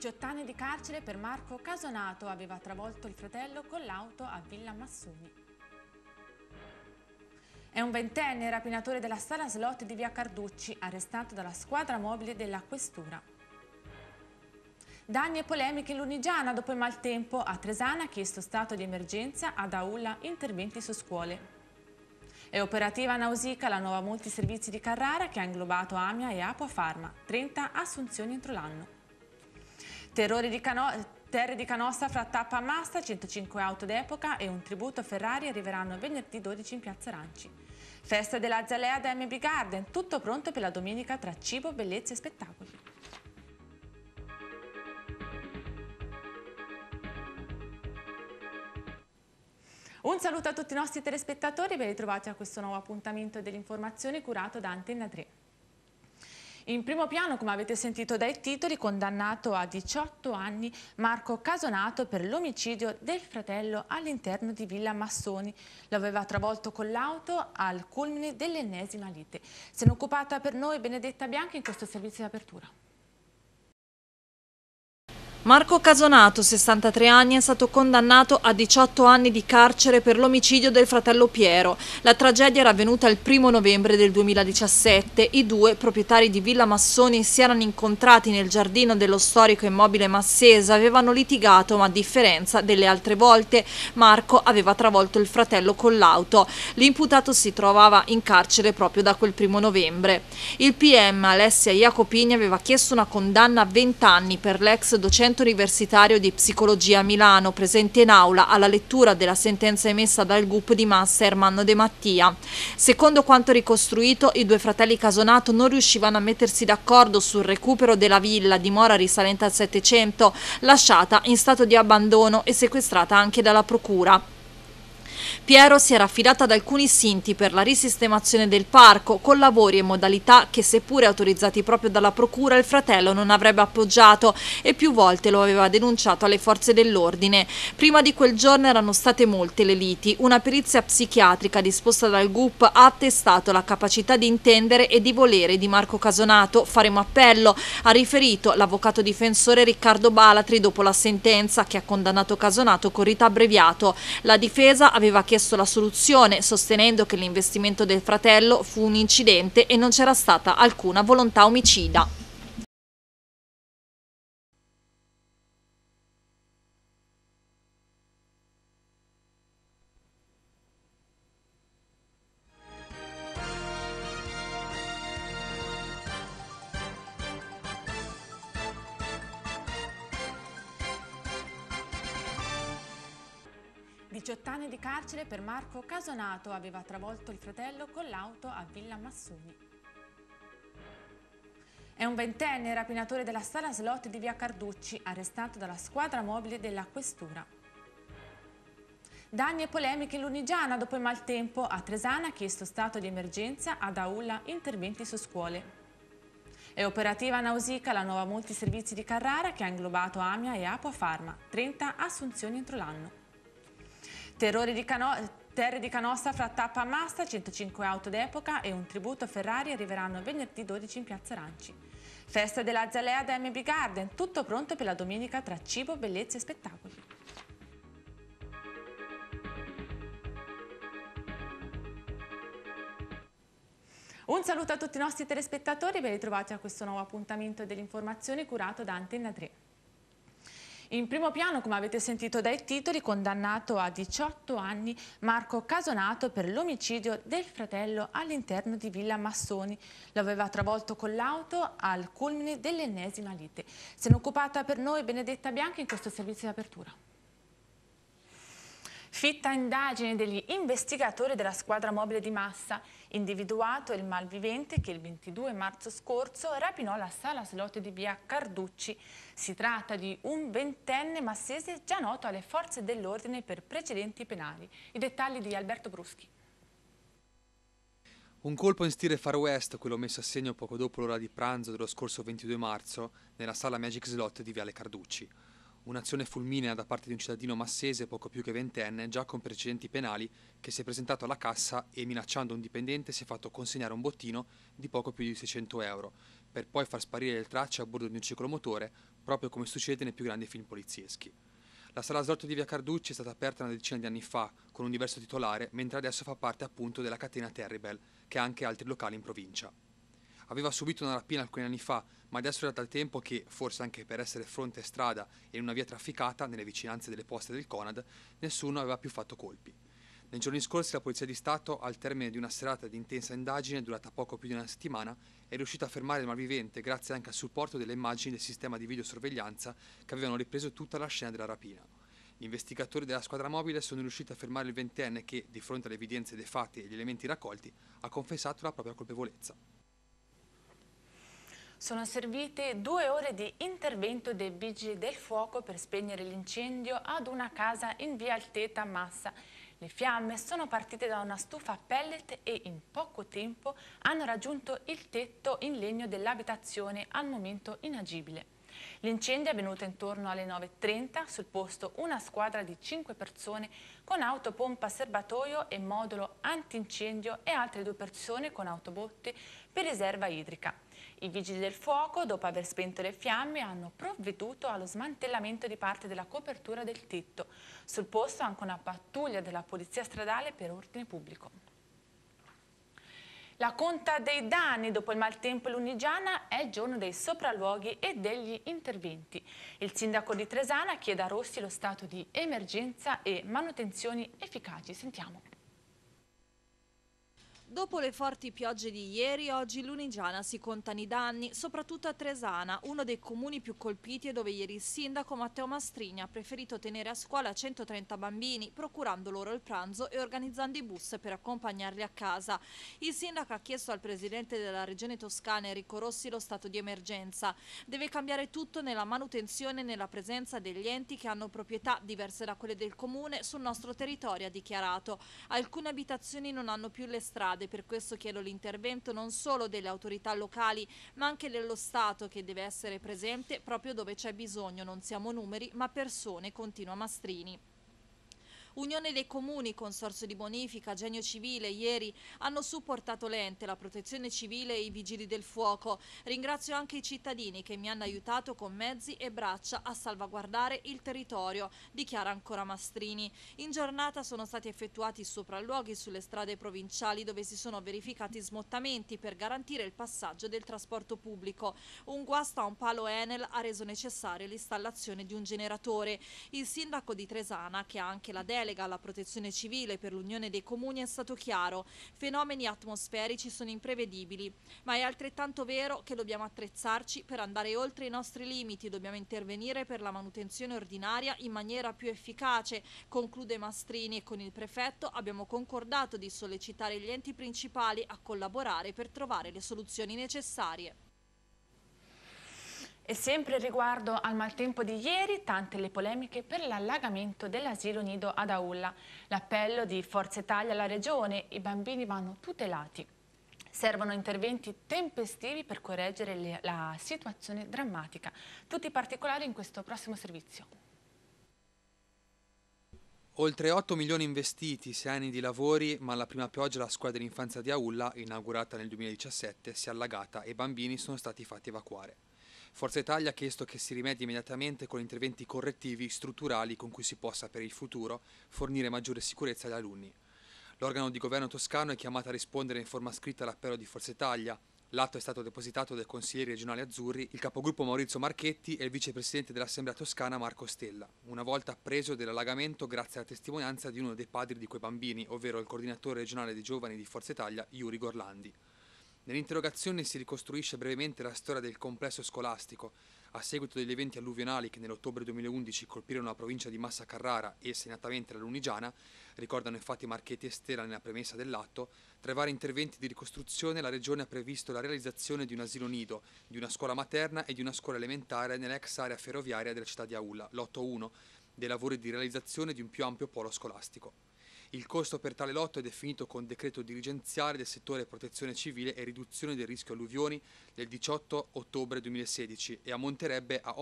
18 anni di carcere per Marco Casonato, aveva travolto il fratello con l'auto a Villa Massoni. È un ventenne rapinatore della sala slot di via Carducci, arrestato dalla squadra mobile della questura. Danni e polemiche in Lunigiana dopo il maltempo. A Tresana ha chiesto stato di emergenza, ad Aulla interventi su scuole. È operativa a Nausicaa la nuova multiservizi di Carrara che ha inglobato Amia e Apo Pharma, 30 assunzioni entro l'anno. Terre di Canossa fra tappa a Masta, 105 auto d'epoca e un tributo a Ferrari arriveranno venerdì 12 in Piazza Aranci. Festa della Zalea da MB Garden, tutto pronto per la domenica tra cibo, bellezze e spettacoli. Un saluto a tutti i nostri telespettatori, ben ritrovati a questo nuovo appuntamento dell'informazione curato da Antenna 3. In primo piano, come avete sentito dai titoli, condannato a 18 anni Marco Casonato per l'omicidio del fratello all'interno di Villa Massoni. Lo aveva travolto con l'auto al culmine dell'ennesima lite. Se n'è occupata per noi Benedetta Bianchi in questo servizio di apertura. Marco Casonato, 63 anni, è stato condannato a 18 anni di carcere per l'omicidio del fratello Piero. La tragedia era avvenuta il 1° novembre del 2017. I due, proprietari di Villa Massoni, si erano incontrati nel giardino dello storico immobile massese, avevano litigato, ma a differenza delle altre volte, Marco aveva travolto il fratello con l'auto. L'imputato si trovava in carcere proprio da quel 1° novembre. Il PM Alessia Jacopini aveva chiesto una condanna a 20 anni per l'ex docente universitario di psicologia a Milano, presente in aula alla lettura della sentenza emessa dal GUP di Massa Ermanno De Mattia. Secondo quanto ricostruito, i due fratelli Casonato non riuscivano a mettersi d'accordo sul recupero della villa, dimora risalente al Settecento, lasciata in stato di abbandono e sequestrata anche dalla procura. Piero si era affidato ad alcuni sinti per la risistemazione del parco, con lavori e modalità che, seppure autorizzati proprio dalla procura, il fratello non avrebbe appoggiato e più volte lo aveva denunciato alle forze dell'ordine. Prima di quel giorno erano state molte le liti. Una perizia psichiatrica disposta dal GUP ha attestato la capacità di intendere e di volere di Marco Casonato. Faremo appello, ha riferito l'avvocato difensore Riccardo Balatri dopo la sentenza che ha condannato Casonato con rito abbreviato. La difesa aveva chiesto la soluzione, sostenendo che l'investimento del fratello fu un incidente e non c'era stata alcuna volontà omicida. Anni di carcere per Marco Casonato, aveva travolto il fratello con l'auto a Villa Massoni. È un ventenne rapinatore della sala slot di via Carducci, arrestato dalla squadra mobile della questura. Danni e polemiche in Lunigiana dopo il maltempo. A Tresana ha chiesto stato di emergenza, ad Aulla interventi su scuole. È operativa a Nausicaa la nuova multiservizi di Carrara che ha inglobato Amia e Apo Pharma, 30 assunzioni entro l'anno. Terre di Canossa fra tappa a Masta, 105 auto d'epoca e un tributo a Ferrari arriveranno venerdì 12 in Piazza Aranci. Festa della Zalea da MB Garden, tutto pronto per la domenica tra cibo, bellezze e spettacoli. Un saluto a tutti i nostri telespettatori, ben ritrovati a questo nuovo appuntamento dell'informazione curato da Antenna 3. In primo piano, come avete sentito dai titoli, condannato a 18 anni Marco Casonato per l'omicidio del fratello all'interno di Villa Massoni. Lo aveva travolto con l'auto al culmine dell'ennesima lite. Se n'è occupata per noi Benedetta Bianchi in questo servizio di apertura. Fitta indagine degli investigatori della squadra mobile di Massa, individuato il malvivente che il 22 marzo scorso rapinò la sala slot di via Carducci. Si tratta di un ventenne massese già noto alle forze dell'ordine per precedenti penali. I dettagli di Alberto Bruschi. Un colpo in stile Far West, quello messo a segno poco dopo l'ora di pranzo dello scorso 22 marzo nella sala Magic Slot di Viale Carducci. Un'azione fulminea da parte di un cittadino massese poco più che ventenne, già con precedenti penali, che si è presentato alla cassa e minacciando un dipendente si è fatto consegnare un bottino di poco più di 600 euro. per poi far sparire le tracce a bordo di un ciclomotore, proprio come succede nei più grandi film polizieschi. La sala slot di via Carducci è stata aperta una decina di anni fa, con un diverso titolare, mentre adesso fa parte appunto della catena Terribel, che ha anche altri locali in provincia. Aveva subito una rapina alcuni anni fa, ma adesso era dal tempo che, forse anche per essere fronte strada e in una via trafficata, nelle vicinanze delle poste del Conad, nessuno aveva più fatto colpi. Nei giorni scorsi la Polizia di Stato, al termine di una serata di intensa indagine durata poco più di una settimana, è riuscita a fermare il malvivente grazie anche al supporto delle immagini del sistema di videosorveglianza che avevano ripreso tutta la scena della rapina. Gli investigatori della squadra mobile sono riusciti a fermare il ventenne che, di fronte alle evidenze dei fatti e agli elementi raccolti, ha confessato la propria colpevolezza. Sono servite 2 ore di intervento dei vigili del fuoco per spegnere l'incendio ad una casa in via Alteta a Massa. Le fiamme sono partite da una stufa a pellet e in poco tempo hanno raggiunto il tetto in legno dell'abitazione, al momento inagibile. L'incendio è avvenuto intorno alle 9:30, sul posto una squadra di 5 persone con autopompa serbatoio e modulo antincendio e altre 2 persone con autobotte per riserva idrica. I vigili del fuoco, dopo aver spento le fiamme, hanno provveduto allo smantellamento di parte della copertura del tetto. Sul posto anche una pattuglia della Polizia Stradale per ordine pubblico. La conta dei danni dopo il maltempo lunigiana è il giorno dei sopralluoghi e degli interventi. Il sindaco di Tresana chiede a Rossi lo stato di emergenza e manutenzioni efficaci. Sentiamo. Dopo le forti piogge di ieri, oggi in Lunigiana si contano i danni, soprattutto a Tresana, uno dei comuni più colpiti e dove ieri il sindaco Matteo Mastrini ha preferito tenere a scuola 130 bambini, procurando loro il pranzo e organizzando i bus per accompagnarli a casa. Il sindaco ha chiesto al presidente della regione Toscana, Enrico Rossi, lo stato di emergenza. Deve cambiare tutto nella manutenzione e nella presenza degli enti che hanno proprietà diverse da quelle del comune sul nostro territorio, ha dichiarato. Alcune abitazioni non hanno più le strade. Per questo chiedo l'intervento non solo delle autorità locali ma anche dello Stato, che deve essere presente proprio dove c'è bisogno. Non siamo numeri ma persone, continua Mastrini. Unione dei Comuni, Consorzio di Bonifica, Genio Civile ieri hanno supportato l'ente, la Protezione Civile e i Vigili del Fuoco. Ringrazio anche i cittadini che mi hanno aiutato con mezzi e braccia a salvaguardare il territorio, dichiara ancora Mastrini. In giornata sono stati effettuati sopralluoghi sulle strade provinciali dove si sono verificati smottamenti per garantire il passaggio del trasporto pubblico. Un guasto a un palo Enel ha reso necessaria l'installazione di un generatore. Il sindaco di Tresana, che ha anche la delega alla Protezione Civile per l'Unione dei Comuni, è stato chiaro: fenomeni atmosferici sono imprevedibili, ma è altrettanto vero che dobbiamo attrezzarci per andare oltre i nostri limiti, dobbiamo intervenire per la manutenzione ordinaria in maniera più efficace, conclude Mastrini, e con il prefetto abbiamo concordato di sollecitare gli enti principali a collaborare per trovare le soluzioni necessarie. E sempre riguardo al maltempo di ieri, tante le polemiche per l'allagamento dell'asilo nido ad Aulla. L'appello di Forza Italia alla Regione: i bambini vanno tutelati. Servono interventi tempestivi per correggere la situazione drammatica. Tutti i particolari in questo prossimo servizio. Oltre 8 milioni investiti, 6 anni di lavori, ma alla prima pioggia la scuola dell'infanzia di Aulla, inaugurata nel 2017, si è allagata e i bambini sono stati fatti evacuare. Forza Italia ha chiesto che si rimedi immediatamente con interventi correttivi strutturali con cui si possa per il futuro fornire maggiore sicurezza agli alunni. L'organo di governo toscano è chiamato a rispondere in forma scritta all'appello di Forza Italia. L'atto è stato depositato dai consiglieri regionali azzurri, il capogruppo Maurizio Marchetti e il vicepresidente dell'Assemblea toscana Marco Stella, una volta appreso dell'allagamento grazie alla testimonianza di uno dei padri di quei bambini, ovvero il coordinatore regionale dei giovani di Forza Italia, Yuri Gorlandi. Nell'interrogazione si ricostruisce brevemente la storia del complesso scolastico. A seguito degli eventi alluvionali che nell'ottobre 2011 colpirono la provincia di Massa Carrara e segnatamente la Lunigiana, ricordano infatti Marchetti e Stella nella premessa dell'atto, tra i vari interventi di ricostruzione la Regione ha previsto la realizzazione di un asilo nido, di una scuola materna e di una scuola elementare nell'ex area ferroviaria della città di Aulla, lotto 1, dei lavori di realizzazione di un più ampio polo scolastico. Il costo per tale lotto è definito con decreto dirigenziale del settore protezione civile e riduzione del rischio alluvioni del 18 ottobre 2016 e ammonterebbe a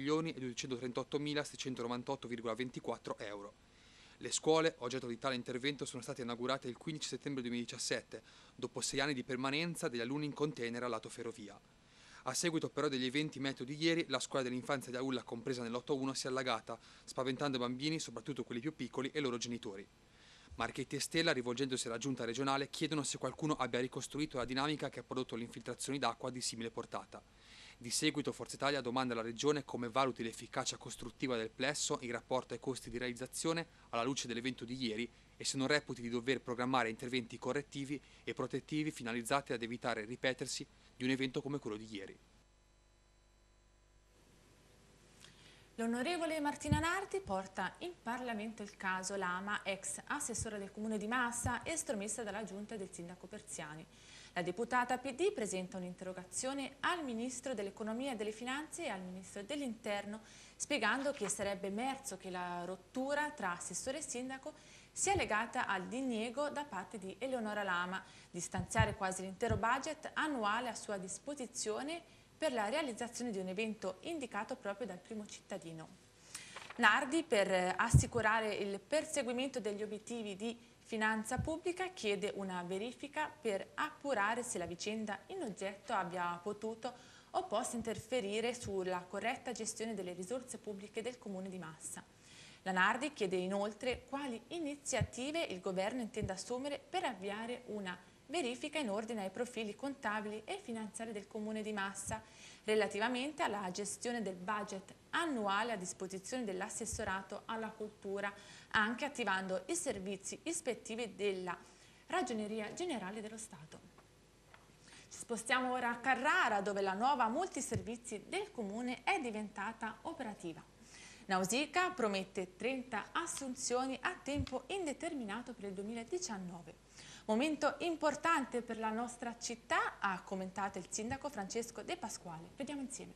8.238.698,24 euro. Le scuole, oggetto di tale intervento, sono state inaugurate il 15 settembre 2017, dopo 6 anni di permanenza degli alunni in container al lato ferrovia. A seguito però degli eventi meteo di ieri, la scuola dell'infanzia di Aulla, compresa nell'8-1, si è allagata, spaventando i bambini, soprattutto quelli più piccoli, e i loro genitori. Marchetti e Stella, rivolgendosi alla giunta regionale, chiedono se qualcuno abbia ricostruito la dinamica che ha prodotto le infiltrazioni d'acqua di simile portata. Di seguito Forza Italia domanda alla Regione come valuti l'efficacia costruttiva del plesso in rapporto ai costi di realizzazione alla luce dell'evento di ieri e se non reputi di dover programmare interventi correttivi e protettivi finalizzati ad evitare il ripetersi di un evento come quello di ieri. L'onorevole Martina Nardi porta in Parlamento il caso Lama, ex assessore del Comune di Massa, estromessa dalla giunta del sindaco Persiani. La deputata PD presenta un'interrogazione al Ministro dell'Economia e delle Finanze e al Ministro dell'Interno, spiegando che sarebbe emerso che la rottura tra assessore e sindaco sia legata al diniego da parte di Eleonora Lama di stanziare quasi l'intero budget annuale a sua disposizione per la realizzazione di un evento indicato proprio dal primo cittadino. Nardi, per assicurare il perseguimento degli obiettivi di finanza pubblica, chiede una verifica per appurare se la vicenda in oggetto abbia potuto o possa interferire sulla corretta gestione delle risorse pubbliche del Comune di Massa. La Nardi chiede inoltre quali iniziative il governo intenda assumere per avviare una verifica in ordine ai profili contabili e finanziari del Comune di Massa relativamente alla gestione del budget annuale a disposizione dell'assessorato alla cultura, anche attivando i servizi ispettivi della Ragioneria Generale dello Stato. Ci spostiamo ora a Carrara, dove la nuova multiservizi del Comune è diventata operativa. Nausicaa promette 30 assunzioni a tempo indeterminato per il 2019. Momento importante per la nostra città, ha commentato il sindaco Francesco De Pasquale. Vediamo insieme.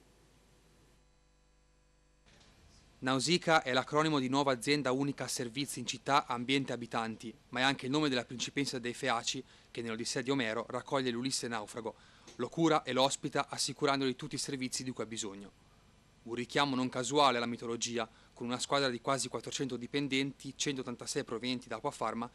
Nausicaa è l'acronimo di Nuova Azienda Unica Servizi in Città Ambiente Abitanti, ma è anche il nome della principessa dei Feaci che nell'Odissea di Omero raccoglie l'Ulisse naufrago, lo cura e lo ospita assicurandogli tutti i servizi di cui ha bisogno. Un richiamo non casuale alla mitologia, con una squadra di quasi 400 dipendenti, 186 provenienti da Acquafarma,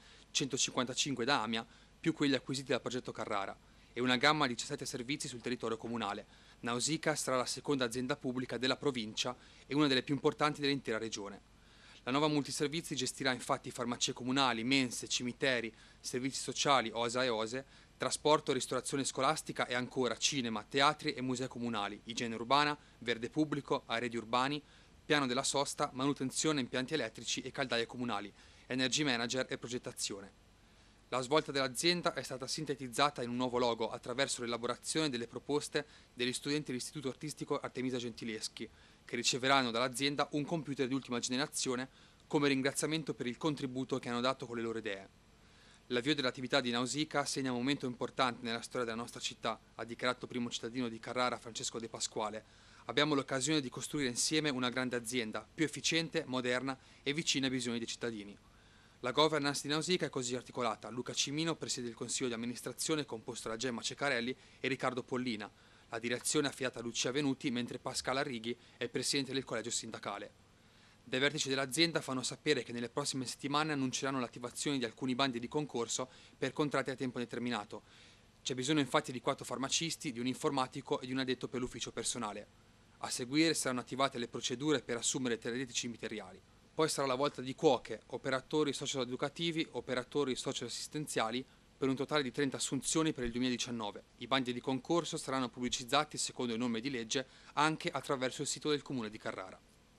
155 da Amia, più quelli acquisiti dal progetto Carrara, e una gamma di 17 servizi sul territorio comunale. Nausicaa sarà la seconda azienda pubblica della provincia e una delle più importanti dell'intera regione. La nuova multiservizi gestirà infatti farmacie comunali, mense, cimiteri, servizi sociali, OSA e OSE, trasporto, ristorazione scolastica e ancora cinema, teatri e musei comunali, igiene urbana, verde pubblico, arredi urbani, piano della sosta, manutenzione impianti elettrici e caldaie comunali, energy manager e progettazione. La svolta dell'azienda è stata sintetizzata in un nuovo logo attraverso l'elaborazione delle proposte degli studenti dell'Istituto Artistico Artemisia Gentileschi, che riceveranno dall'azienda un computer di ultima generazione come ringraziamento per il contributo che hanno dato con le loro idee. L'avvio dell'attività di Nausicaa segna un momento importante nella storia della nostra città, ha dichiarato primo cittadino di Carrara Francesco De Pasquale. Abbiamo l'occasione di costruire insieme una grande azienda, più efficiente, moderna e vicina ai bisogni dei cittadini. La governance di Nausicaa è così articolata. Luca Cimino presiede il consiglio di amministrazione composto da Gemma Ceccarelli e Riccardo Pollina. La direzione è affidata a Lucia Venuti, mentre Pascal Arrighi è il presidente del collegio sindacale. Dai vertici dell'azienda fanno sapere che nelle prossime settimane annunceranno l'attivazione di alcuni bandi di concorso per contratti a tempo determinato. C'è bisogno infatti di 4 farmacisti, di un informatico e di un addetto per l'ufficio personale. A seguire saranno attivate le procedure per assumere teoretici materiali. Poi sarà la volta di cuoche, operatori socio-educativi, operatori socio-assistenziali, per un totale di 30 assunzioni per il 2019. I bandi di concorso saranno pubblicizzati secondo le norme di legge anche attraverso il sito del Comune di Carrara.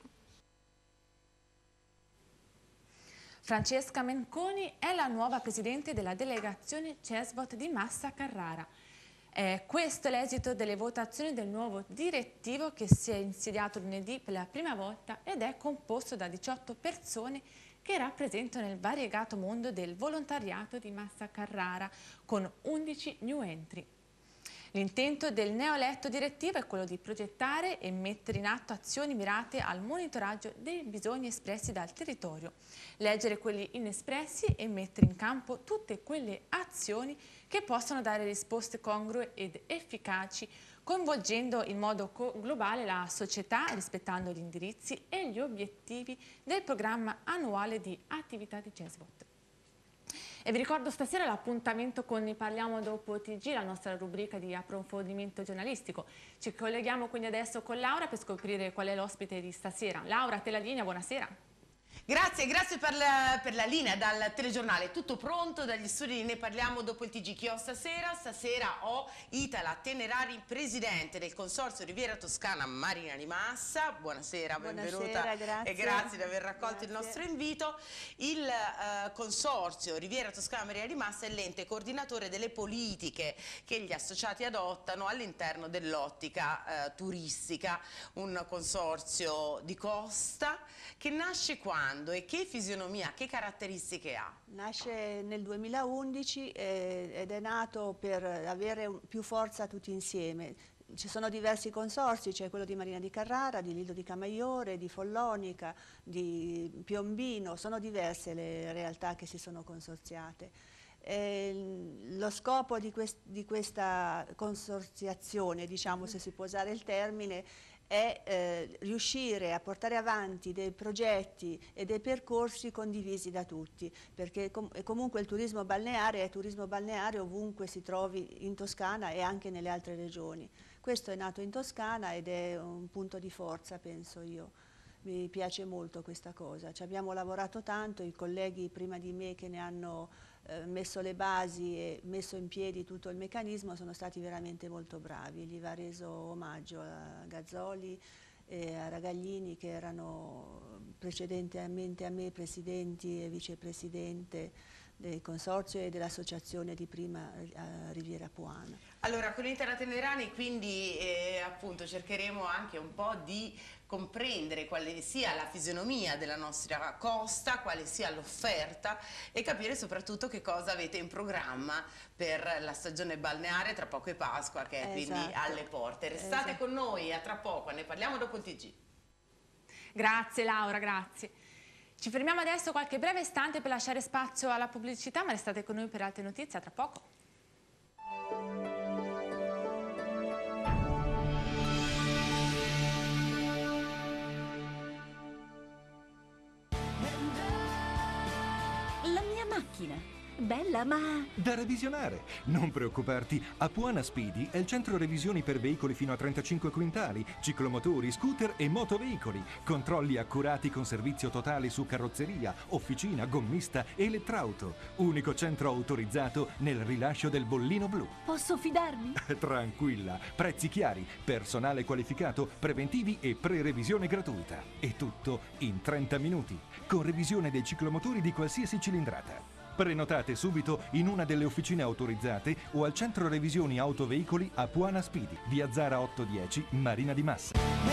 Francesca Menconi è la nuova presidente della delegazione CESVOT di Massa Carrara. Questo è l'esito delle votazioni del nuovo direttivo che si è insediato lunedì per la prima volta ed è composto da 18 persone che rappresentano il variegato mondo del volontariato di Massa Carrara, con 11 new entry. L'intento del neoeletto direttivo è quello di progettare e mettere in atto azioni mirate al monitoraggio dei bisogni espressi dal territorio, leggere quelli inespressi e mettere in campo tutte quelle azioni che possono dare risposte congrue ed efficaci, coinvolgendo in modo globale la società, rispettando gli indirizzi e gli obiettivi del programma annuale di attività di CESVOT. E vi ricordo stasera l'appuntamento con Ne parliamo dopo TG, la nostra rubrica di approfondimento giornalistico. Ci colleghiamo quindi adesso con Laura per scoprire qual è l'ospite di stasera. Laura, a te la linea, buonasera. Grazie per la linea dal telegiornale. Tutto pronto dagli studi di Ne parliamo dopo il TG. Chi ho stasera? Stasera ho Itala Tenerari, presidente del Consorzio Riviera Toscana Marina di Massa. Buonasera, benvenuta. Buonasera, e grazie di aver raccolto il nostro invito. Il Consorzio Riviera Toscana Marina di Massa è l'ente coordinatore delle politiche che gli associati adottano all'interno dell'ottica turistica. Un consorzio di costa che nasce quando e che fisionomia, che caratteristiche ha? Nasce nel 2011 ed è nato per avere più forza tutti insieme. Ci sono diversi consorzi, c'è quello di Marina di Carrara, di Lido di Camaiore, di Follonica, di Piombino, sono diverse le realtà che si sono consorziate. Lo scopo di questa consorziazione, diciamo, se si può usare il termine, è riuscire a portare avanti dei progetti e dei percorsi condivisi da tutti, perché comunque il turismo balneare è turismo balneare ovunque si trovi in Toscana e anche nelle altre regioni. Questo è nato in Toscana ed è un punto di forza, penso io. Mi piace molto questa cosa. Ci abbiamo lavorato tanto, i colleghi prima di me che ne hanno messo le basi e messo in piedi tutto il meccanismo sono stati veramente molto bravi. Gli va reso omaggio a Gazzoli e a Ragaglini, che erano precedentemente a me presidenti e vicepresidente del consorzio e dell'associazione di prima Riviera Puana. Allora, con Itala Tenerari quindi appunto cercheremo anche un po' di comprendere quale sia la fisionomia della nostra costa, quale sia l'offerta e capire soprattutto che cosa avete in programma per la stagione balneare, tra poco è Pasqua che è quindi alle porte. Restate con noi, a tra poco, ne parliamo dopo il TG. Grazie Laura, grazie. Ci fermiamo adesso qualche breve istante per lasciare spazio alla pubblicità, ma restate con noi per altre notizie, a tra poco. La mia macchina. Bella, ma... Da revisionare. Non preoccuparti, Apuana Speedy è il centro revisioni per veicoli fino a 35 quintali, ciclomotori, scooter e motoveicoli. Controlli accurati con servizio totale su carrozzeria, officina, gommista e elettrauto. Unico centro autorizzato nel rilascio del bollino blu. Posso fidarmi? Tranquilla, prezzi chiari, personale qualificato, preventivi e pre-revisione gratuita. E tutto in 30 minuti, con revisione dei ciclomotori di qualsiasi cilindrata. Prenotate subito in una delle officine autorizzate o al centro revisioni autoveicoli Apuana Speedy, via Zara 810, Marina di Massa.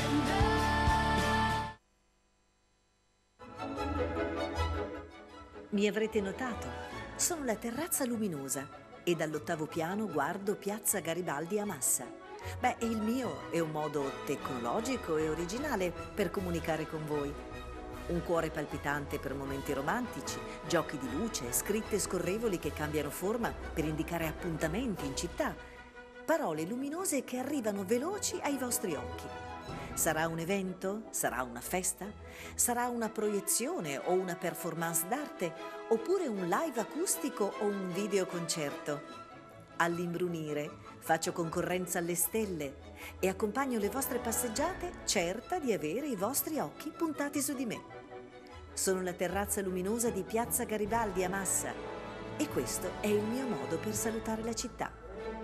Mi avrete notato. Sono la terrazza luminosa e dall'8° piano guardo Piazza Garibaldi a Massa. Beh, il mio è un modo tecnologico e originale per comunicare con voi. Un cuore palpitante per momenti romantici, giochi di luce, scritte scorrevoli che cambiano forma per indicare appuntamenti in città, parole luminose che arrivano veloci ai vostri occhi. Sarà un evento? Sarà una festa? Sarà una proiezione o una performance d'arte? Oppure un live acustico o un videoconcerto? All'imbrunire faccio concorrenza alle stelle e accompagno le vostre passeggiate certa di avere i vostri occhi puntati su di me. Sono la terrazza luminosa di Piazza Garibaldi a Massa e questo è il mio modo per salutare la città.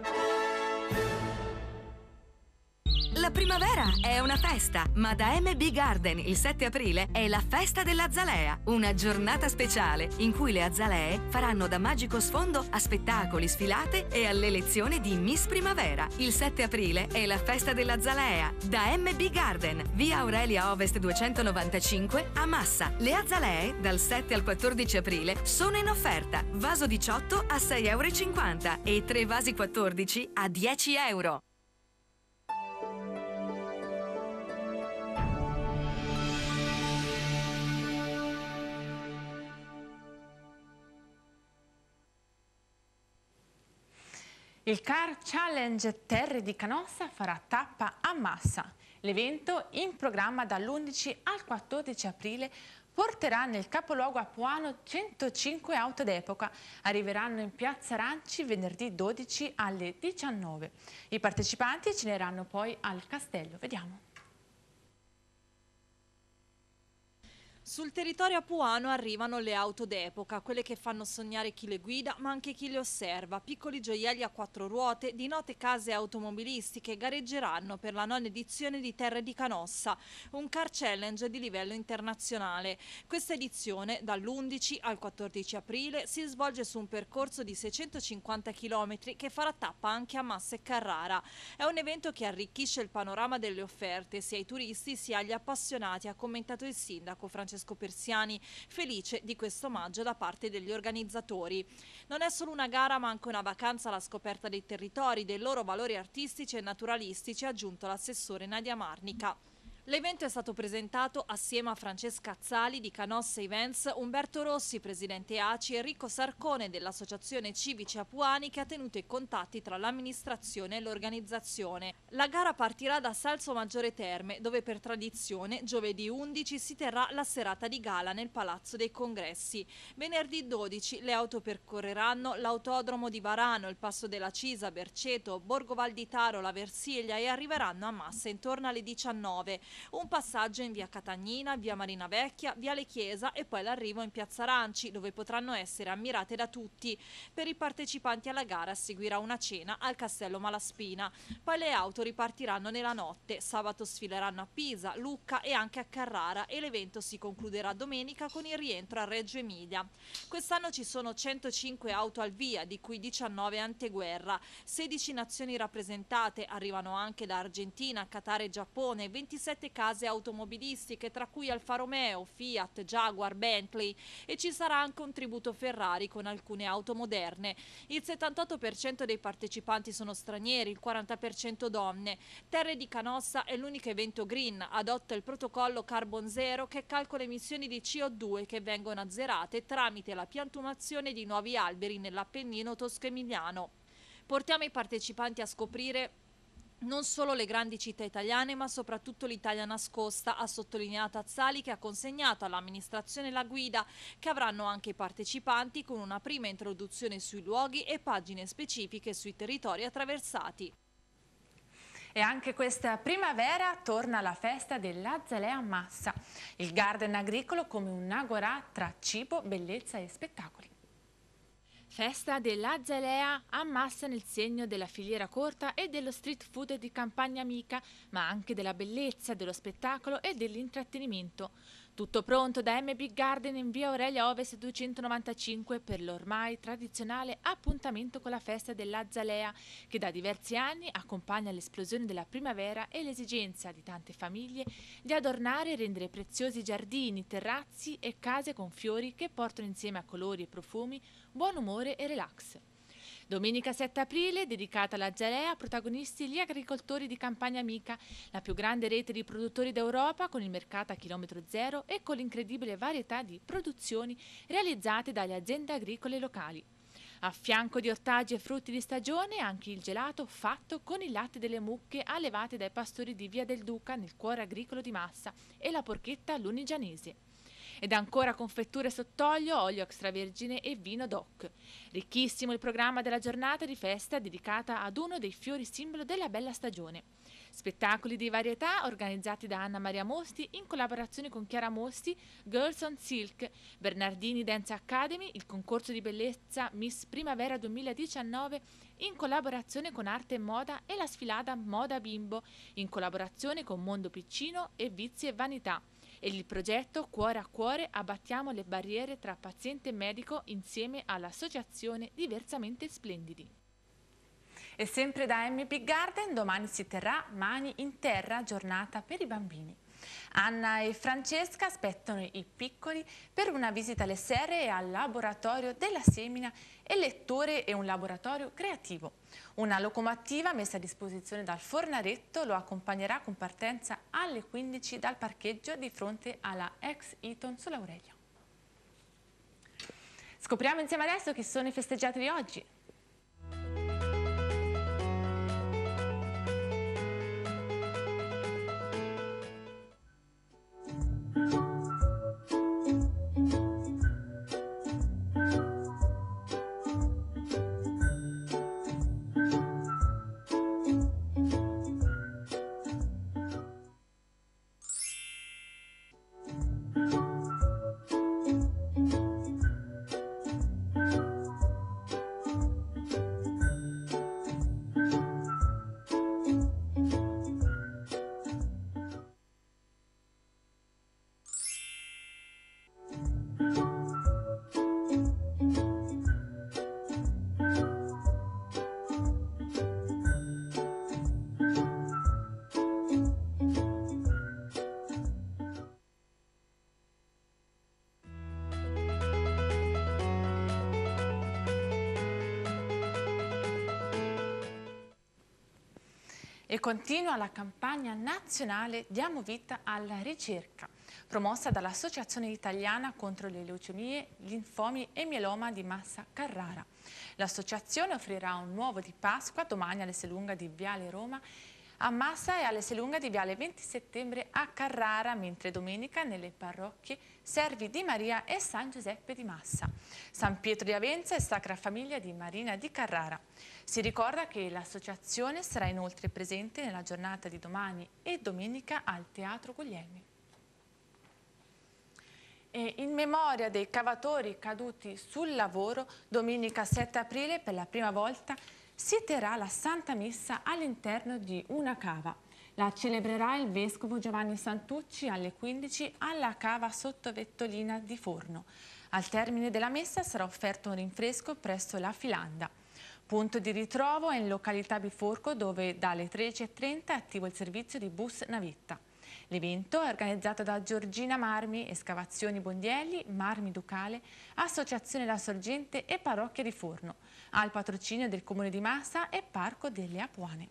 La primavera è una festa, ma da MB Garden il 7 aprile è la festa dell'Azalea, una giornata speciale in cui le azalee faranno da magico sfondo a spettacoli, sfilate e all'elezione di Miss Primavera. Il 7 aprile è la festa dell'Azalea da MB Garden, via Aurelia Ovest 295 a Massa. Le azalee dal 7 al 14 aprile sono in offerta, vaso 18 a 6,50 € e 3 vasi 14 a 10 €. Il Car Challenge Terre di Canossa farà tappa a Massa. L'evento, in programma dall'11 al 14 aprile, porterà nel capoluogo apuano 105 auto d'epoca. Arriveranno in Piazza Aranci venerdì 12 alle 19. I partecipanti ceneranno poi al castello. Vediamo. Sul territorio apuano arrivano le auto d'epoca, quelle che fanno sognare chi le guida ma anche chi le osserva, piccoli gioielli a 4 ruote di note case automobilistiche gareggeranno per la 9ª edizione di Terre di Canossa, un car challenge di livello internazionale. Questa edizione dall'11 al 14 aprile si svolge su un percorso di 650 km che farà tappa anche a Massa e Carrara. È un evento che arricchisce il panorama delle offerte sia ai turisti sia agli appassionati, ha commentato il sindaco Francesco Persiani, felice di questo omaggio da parte degli organizzatori. Non è solo una gara ma anche una vacanza alla scoperta dei territori, dei loro valori artistici e naturalistici, ha aggiunto l'assessore Nadia Marnica. L'evento è stato presentato assieme a Francesca Azzali di Canossa Events, Umberto Rossi, presidente ACI, e Enrico Sarcone dell'Associazione Civici Apuani, che ha tenuto i contatti tra l'amministrazione e l'organizzazione. La gara partirà da Salso Maggiore Terme, dove per tradizione giovedì 11 si terrà la serata di gala nel Palazzo dei Congressi. Venerdì 12 le auto percorreranno l'autodromo di Varano, il Passo della Cisa, Berceto, Borgo Valditaro, la Versiglia e arriveranno a Massa intorno alle 19. Un passaggio in via Catagnina, via Marina Vecchia, viale Chiesa e poi l'arrivo in piazza Aranci, dove potranno essere ammirate da tutti. Per i partecipanti alla gara seguirà una cena al Castello Malaspina. Poi le auto ripartiranno nella notte. Sabato sfileranno a Pisa, Lucca e anche a Carrara e l'evento si concluderà domenica con il rientro a Reggio Emilia. Quest'anno ci sono 105 auto al via, di cui 19 anteguerra. 16 nazioni rappresentate, arrivano anche da Argentina, Qatar e Giappone, 27 case automobilistiche, tra cui Alfa Romeo, Fiat, Jaguar, Bentley, e ci sarà anche un tributo Ferrari con alcune auto moderne. Il 78% dei partecipanti sono stranieri, il 40% donne. Terre di Canossa è l'unico evento green, adotta il protocollo Carbon Zero che calcola emissioni di CO2 che vengono azzerate tramite la piantumazione di nuovi alberi nell'Appennino tosco-emiliano. Portiamo i partecipanti a scoprire non solo le grandi città italiane, ma soprattutto l'Italia nascosta, ha sottolineato Azzali, che ha consegnato all'amministrazione la guida, che avranno anche i partecipanti con una prima introduzione sui luoghi e pagine specifiche sui territori attraversati. E anche questa primavera torna la festa dell'Azzalea a Massa, il garden agricolo come un'agorà tra cibo, bellezza e spettacoli. Festa dell'Azzalea a Massa nel segno della filiera corta e dello street food di Campagna Amica, ma anche della bellezza, dello spettacolo e dell'intrattenimento. Tutto pronto da M Big Garden in via Aurelia Ovest 295 per l'ormai tradizionale appuntamento con la festa dell'Azzalea, che da diversi anni accompagna l'esplosione della primavera e l'esigenza di tante famiglie di adornare e rendere preziosi giardini, terrazzi e case con fiori che portano insieme a colori e profumi buon umore e relax. Domenica 7 aprile, dedicata all'Azzalea, protagonisti gli agricoltori di Campagna Amica, la più grande rete di produttori d'Europa con il mercato a chilometro zero e con l'incredibile varietà di produzioni realizzate dalle aziende agricole locali. A fianco di ortaggi e frutti di stagione, anche il gelato fatto con il latte delle mucche allevate dai pastori di Via del Duca nel cuore agricolo di Massa e la porchetta lunigianese. Ed ancora confetture sott'olio, olio extravergine e vino DOC. Ricchissimo il programma della giornata di festa dedicata ad uno dei fiori simbolo della bella stagione. Spettacoli di varietà organizzati da Anna Maria Mosti in collaborazione con Chiara Mosti, Girls on Silk, Bernardini Dance Academy, il concorso di bellezza Miss Primavera 2019 in collaborazione con Arte e Moda e la sfilata Moda Bimbo in collaborazione con Mondo Piccino e Vizi e Vanità. E il progetto Cuore a Cuore abbattiamo le barriere tra paziente e medico insieme all'associazione Diversamente Splendidi. E sempre da M Big Garden domani si terrà Mani in Terra, giornata per i bambini. Anna e Francesca aspettano i piccoli per una visita alle serre e al laboratorio della semina e lettore e un laboratorio creativo. Una locomotiva messa a disposizione dal Fornaretto lo accompagnerà con partenza alle 15 dal parcheggio di fronte alla ex Eton sull'Aurelia. Scopriamo insieme adesso chi sono i festeggiati di oggi. E continua la campagna nazionale Diamo vita alla ricerca, promossa dall'Associazione Italiana contro le leucemie, linfomi e mieloma di Massa Carrara. L'associazione offrirà un uovo di Pasqua domani all'Esselunga di Viale Roma a Massa e all'Esselunga di Viale 20 settembre a Carrara, mentre domenica nelle parrocchie Servi di Maria e San Giuseppe di Massa, San Pietro di Avenza e Sacra Famiglia di Marina di Carrara. Si ricorda che l'associazione sarà inoltre presente nella giornata di domani e domenica al Teatro Guglielmi. E in memoria dei cavatori caduti sul lavoro, domenica 7 aprile per la prima volta si terrà la Santa Messa all'interno di una cava. La celebrerà il Vescovo Giovanni Santucci alle 15 alla cava Sottovettolina di Forno. Al termine della messa sarà offerto un rinfresco presso la Filanda. Punto di ritrovo è in località Biforco, dove dalle 13:30 è attivo il servizio di bus navetta. L'evento è organizzato da Giorgina Marmi, Escavazioni Bondielli, Marmi Ducale, Associazione La Sorgente e Parrocchia di Forno, al patrocinio del Comune di Massa e Parco delle Apuane.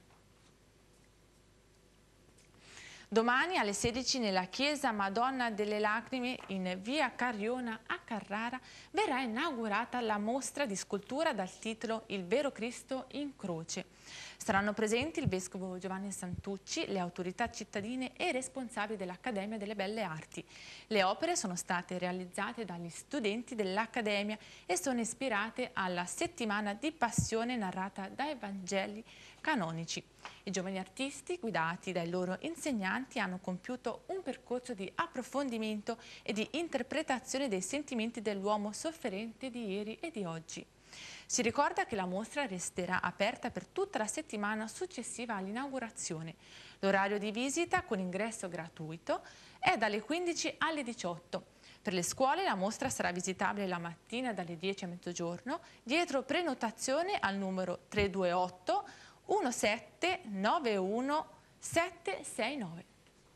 Domani alle 16 nella chiesa Madonna delle Lacrime in via Carriona a Carrara verrà inaugurata la mostra di scultura dal titolo Il vero Cristo in croce. Saranno presenti il Vescovo Giovanni Santucci, le autorità cittadine e i responsabili dell'Accademia delle Belle Arti. Le opere sono state realizzate dagli studenti dell'Accademia e sono ispirate alla settimana di passione narrata dai Vangeli canonici. I giovani artisti, guidati dai loro insegnanti, hanno compiuto un percorso di approfondimento e di interpretazione dei sentimenti dell'uomo sofferente di ieri e di oggi. Si ricorda che la mostra resterà aperta per tutta la settimana successiva all'inaugurazione. L'orario di visita con ingresso gratuito è dalle 15 alle 18. Per le scuole la mostra sarà visitabile la mattina dalle 10 a mezzogiorno, dietro prenotazione al numero 328 1791 769.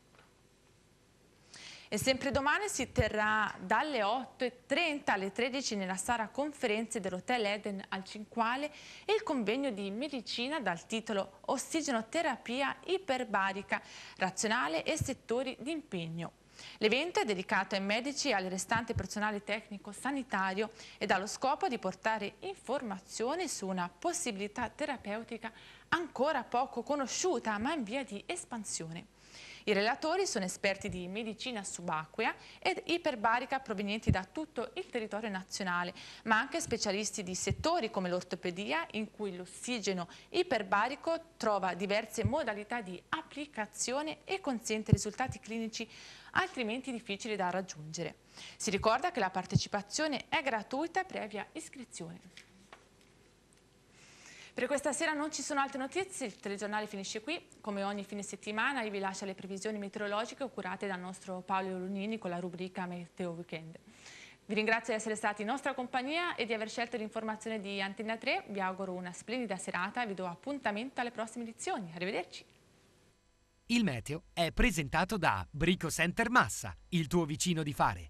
E sempre domani si terrà dalle 8:30 alle 13 nella sala conferenze dell'Hotel Eden al Cinquale il convegno di medicina dal titolo Ossigenoterapia iperbarica, razionale e settori di impegno. L'evento è dedicato ai medici e al restante personale tecnico sanitario ed ha lo scopo di portare informazioni su una possibilità terapeutica ancora poco conosciuta ma in via di espansione. I relatori sono esperti di medicina subacquea ed iperbarica provenienti da tutto il territorio nazionale, ma anche specialisti di settori come l'ortopedia, in cui l'ossigeno iperbarico trova diverse modalità di applicazione e consente risultati clinici altrimenti difficili da raggiungere. Si ricorda che la partecipazione è gratuita previa iscrizione. Per questa sera non ci sono altre notizie, il telegiornale finisce qui. Come ogni fine settimana vi lascio le previsioni meteorologiche curate dal nostro Paolo Lunini con la rubrica Meteo Weekend. Vi ringrazio di essere stati in nostra compagnia e di aver scelto l'informazione di Antenna 3. Vi auguro una splendida serata e vi do appuntamento alle prossime edizioni. Arrivederci. Il meteo è presentato da Brico Center Massa, il tuo vicino di fare.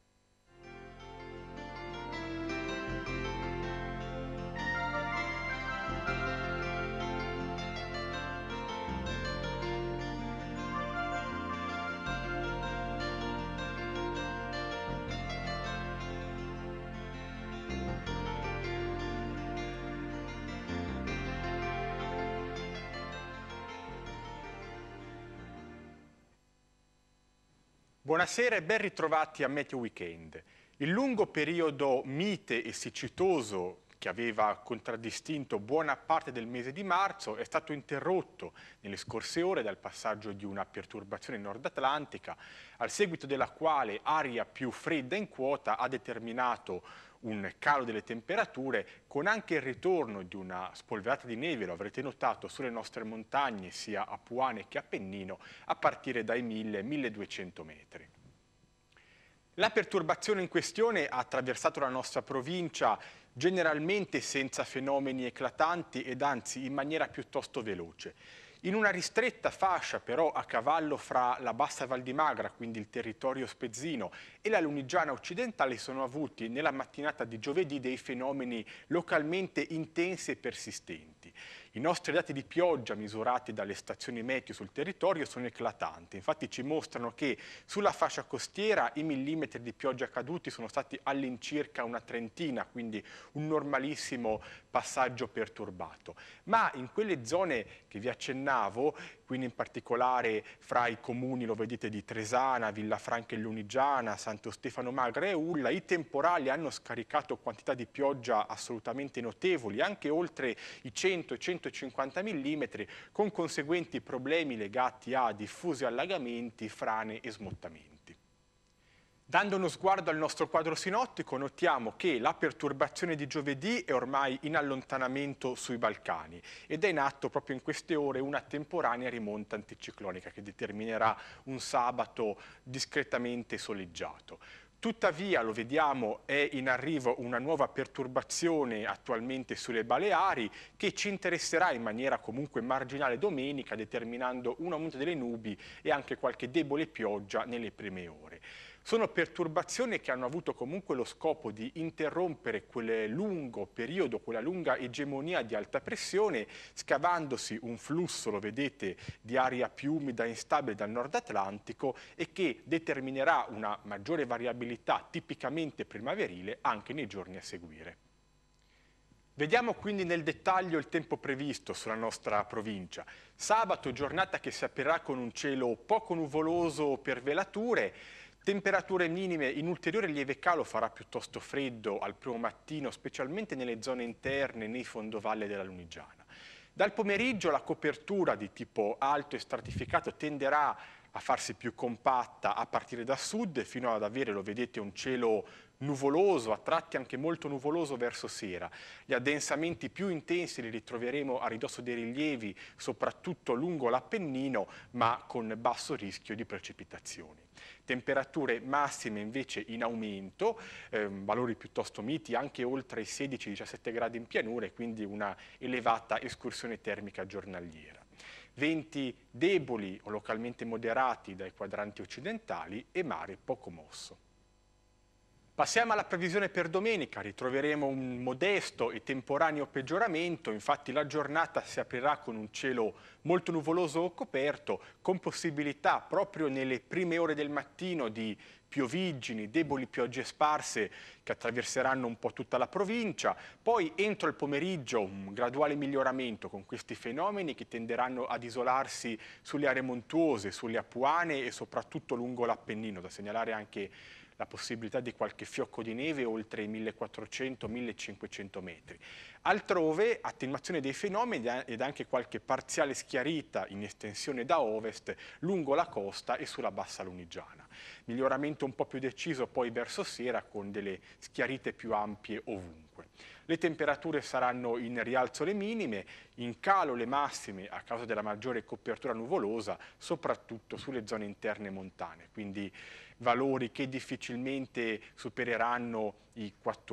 Buonasera e ben ritrovati a Meteo Weekend. Il lungo periodo mite e siccitoso che aveva contraddistinto buona parte del mese di marzo è stato interrotto nelle scorse ore dal passaggio di una perturbazione nord-atlantica, al seguito della quale aria più fredda in quota ha determinato un calo delle temperature, con anche il ritorno di una spolverata di neve, lo avrete notato, sulle nostre montagne, sia apuane che Appennino, a partire dai 1000-1200 metri. La perturbazione in questione ha attraversato la nostra provincia generalmente senza fenomeni eclatanti ed anzi in maniera piuttosto veloce. In una ristretta fascia però a cavallo fra la bassa Val di Magra, quindi il territorio spezzino, e la Lunigiana occidentale sono avuti nella mattinata di giovedì dei fenomeni localmente intensi e persistenti. I nostri dati di pioggia misurati dalle stazioni meteo sul territorio sono eclatanti, infatti ci mostrano che sulla fascia costiera i millimetri di pioggia caduti sono stati all'incirca una trentina, quindi un normalissimo passaggio perturbato. Ma in quelle zone che vi accennavo, quindi in particolare fra i comuni, lo vedete, di Tresana, Villafranca e Lunigiana, Santo Stefano Magra e Ulla, i temporali hanno scaricato quantità di pioggia assolutamente notevoli, anche oltre i 100 e 150 mm, con conseguenti problemi legati a diffusi allagamenti, frane e smottamenti. Dando uno sguardo al nostro quadro sinottico, notiamo che la perturbazione di giovedì è ormai in allontanamento sui Balcani ed è in atto proprio in queste ore una temporanea rimonta anticiclonica che determinerà un sabato discretamente soleggiato. Tuttavia, lo vediamo, è in arrivo una nuova perturbazione attualmente sulle Baleari che ci interesserà in maniera comunque marginale domenica, determinando un aumento delle nubi e anche qualche debole pioggia nelle prime ore. Sono perturbazioni che hanno avuto comunque lo scopo di interrompere quel lungo periodo, quella lunga egemonia di alta pressione, scavandosi un flusso, lo vedete, di aria più umida e instabile dal nord Atlantico e che determinerà una maggiore variabilità tipicamente primaverile anche nei giorni a seguire. Vediamo quindi nel dettaglio il tempo previsto sulla nostra provincia. Sabato, giornata che si aprirà con un cielo poco nuvoloso per velature, temperature minime in ulteriore lieve calo, farà piuttosto freddo al primo mattino, specialmente nelle zone interne, nei fondovalle della Lunigiana. Dal pomeriggio la copertura di tipo alto e stratificato tenderà a farsi più compatta a partire da sud, fino ad avere, lo vedete, un cielo nuvoloso, a tratti anche molto nuvoloso verso sera. Gli addensamenti più intensi li ritroveremo a ridosso dei rilievi, soprattutto lungo l'Appennino, ma con basso rischio di precipitazioni. Temperature massime invece in aumento, valori piuttosto miti, anche oltre i 16-17 gradi in pianura, e quindi una elevata escursione termica giornaliera. Venti deboli o localmente moderati dai quadranti occidentali e mare poco mosso. Passiamo alla previsione per domenica, ritroveremo un modesto e temporaneo peggioramento, infatti la giornata si aprirà con un cielo molto nuvoloso o coperto, con possibilità proprio nelle prime ore del mattino di pioviggini, deboli piogge sparse che attraverseranno un po' tutta la provincia, poi entro il pomeriggio un graduale miglioramento con questi fenomeni che tenderanno ad isolarsi sulle aree montuose, sulle Apuane e soprattutto lungo l'Appennino, da segnalare anche la possibilità di qualche fiocco di neve oltre i 1400-1500 metri. Altrove, attenuazione dei fenomeni ed anche qualche parziale schiarita in estensione da ovest lungo la costa e sulla bassa Lunigiana. Miglioramento un po' più deciso poi verso sera con delle schiarite più ampie ovunque. Le temperature saranno in rialzo le minime, in calo le massime a causa della maggiore copertura nuvolosa, soprattutto sulle zone interne montane, quindi valori che difficilmente supereranno i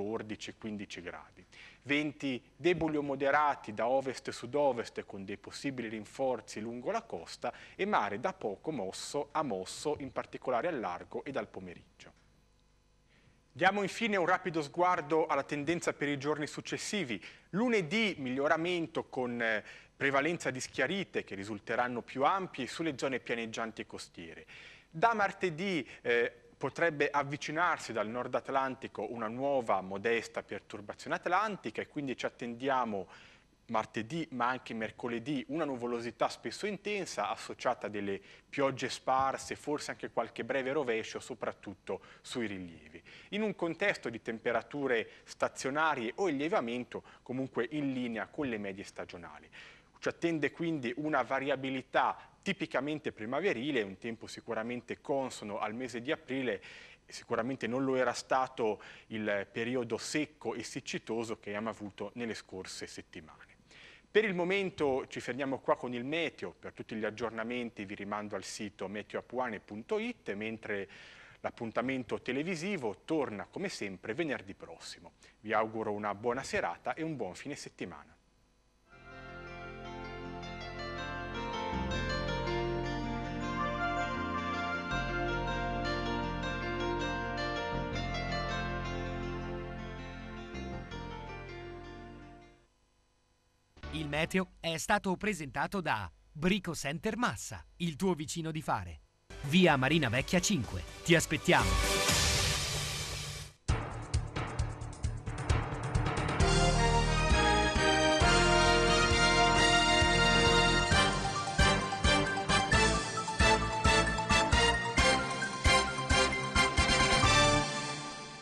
14-15 gradi. Venti deboli o moderati da ovest e sud-ovest con dei possibili rinforzi lungo la costa e mare da poco mosso a mosso, in particolare al largo e dal pomeriggio. Diamo infine un rapido sguardo alla tendenza per i giorni successivi. Lunedì miglioramento con prevalenza di schiarite che risulteranno più ampie sulle zone pianeggianti e costiere. Da martedì potrebbe avvicinarsi dal nord Atlantico una nuova modesta perturbazione atlantica e quindi ci attendiamo martedì ma anche mercoledì una nuvolosità spesso intensa associata a delle piogge sparse, forse anche qualche breve rovescio soprattutto sui rilievi. In un contesto di temperature stazionarie o in lievamento comunque in linea con le medie stagionali. Ci attende quindi una variabilità tipicamente primaverile, un tempo sicuramente consono al mese di aprile, sicuramente non lo era stato il periodo secco e siccitoso che abbiamo avuto nelle scorse settimane. Per il momento ci fermiamo qua con il meteo, per tutti gli aggiornamenti vi rimando al sito meteoapuane.it, mentre l'appuntamento televisivo torna come sempre venerdì prossimo. Vi auguro una buona serata e un buon fine settimana. Il Il meteo è stato presentato da Brico Center Massa, il tuo vicino di fare. Via Marina Vecchia 5. Ti aspettiamo!